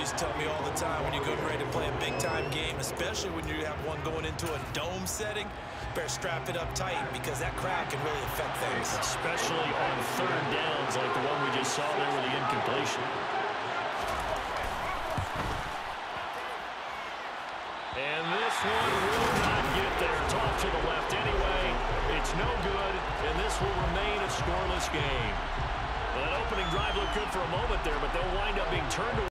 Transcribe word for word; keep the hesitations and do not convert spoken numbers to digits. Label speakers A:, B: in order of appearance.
A: used to tell me all the time, when you're getting ready to play a big-time game, especially when you have one going into a dome setting, better strap it up tight because that crowd can really affect things.
B: Especially on third downs like the one we just saw there with the incompletion. And this one will not get there. Toss to the left anyway. It's no good, and this will remain a scoreless game. Well, that opening drive looked good for a moment there, but they'll wind up being turned away.